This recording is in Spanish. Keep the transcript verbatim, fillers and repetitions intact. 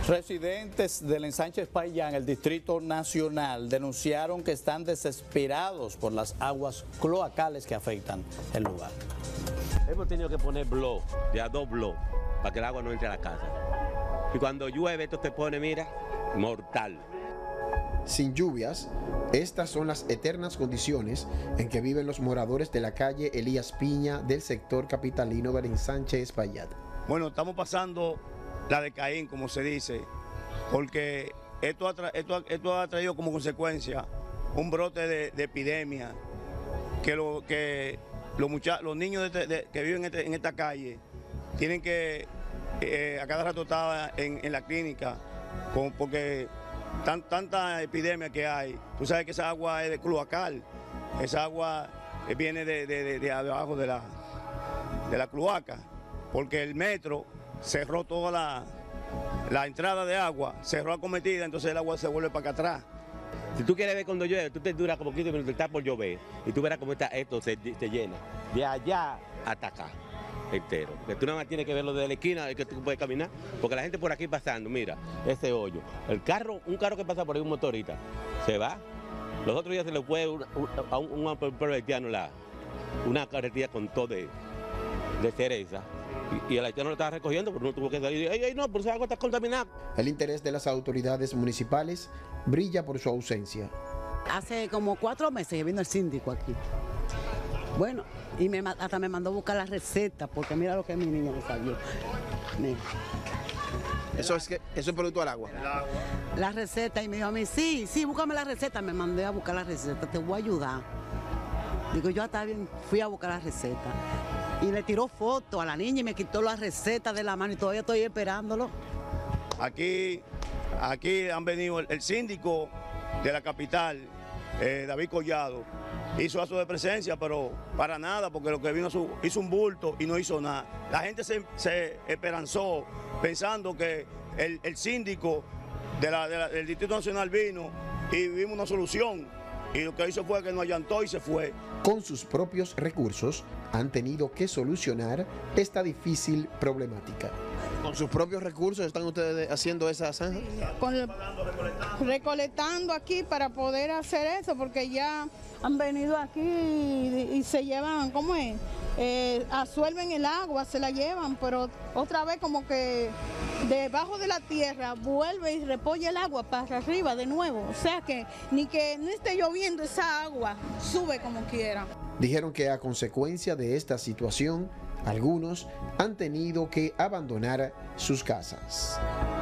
Residentes del ensanche Espaillá en el Distrito Nacional denunciaron que están desesperados por las aguas cloacales que afectan el lugar. Hemos tenido que poner blow, de a dos blow, para que el agua no entre a la casa. Y cuando llueve esto te pone, mira, mortal. Sin lluvias, estas son las eternas condiciones en que viven los moradores de la calle Elías Piña del sector capitalino del ensanche Espaillá. Bueno, estamos pasando la de Caín, como se dice, porque esto ha, tra esto, esto ha traído como consecuencia un brote de, de epidemia, que, lo, que los, los niños de, de, que viven en, este, en esta calle tienen que eh, a cada rato estar en, en la clínica, con, porque tan, tanta epidemia que hay. Tú sabes que esa agua es de cloacal, esa agua viene de, de, de, de abajo de la, de la cloaca, porque el metro cerró toda la, la entrada de agua, cerró acometida, entonces el agua se vuelve para acá atrás. Si tú quieres ver cuando llueve, tú te dura como quince minutos, está por llover, y tú verás cómo está, esto se, se llena, de allá hasta acá, entero. Que tú nada más tienes que verlo desde la esquina, es que tú puedes caminar, porque la gente por aquí pasando, mira, ese hoyo. El carro, un carro que pasa por ahí, un motorista, se va. Los otros días se le fue un, a un, un pueblo haitiano la, una carretilla con todo de, de cereza. Y el haitiano lo estaba recogiendo, pero no tuvo que salir. ¡Ay, ay, no! Por esa agua está contaminada. El interés de las autoridades municipales brilla por su ausencia. Hace como cuatro meses que vino el síndico aquí. Bueno, y me, hasta me mandó a buscar la receta, porque mira lo que mi niña le salió. Mira. Eso es, que, eso es producto del agua. La receta, y me dijo a mí, sí, sí, búscame la receta. Me mandé a buscar la receta, te voy a ayudar. Digo, yo hasta bien, fui a buscar la receta. Y le tiró foto a la niña y me quitó la receta de la mano y todavía estoy esperándolo. Aquí, aquí han venido el, el síndico de la capital, eh, David Collado, hizo acto de presencia, pero para nada, porque lo que vino su, hizo un bulto y no hizo nada. La gente se, se esperanzó pensando que el, el síndico de la, de la, del Distrito Nacional vino y vimos una solución. Y lo que hizo fue que nos allantó y se fue. Con sus propios recursos han tenido que solucionar esta difícil problemática. ¿Con sus propios recursos están ustedes haciendo esa zanja? Con el, recolectando aquí para poder hacer eso, porque ya han venido aquí y, y se llevan, ¿cómo es? Eh, asuelven el agua, se la llevan, pero otra vez como que debajo de la tierra vuelve y repolla el agua para arriba de nuevo. O sea que ni que no esté lloviendo, esa agua sube como quiera. Dijeron que a consecuencia de esta situación, algunos han tenido que abandonar sus casas.